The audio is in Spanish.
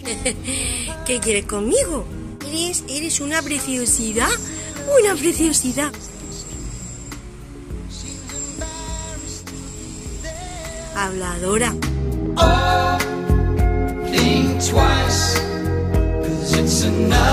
¿Qué quieres conmigo? Eres una preciosidad, una preciosidad. Habladora. Oh, think twice, 'cause it's enough.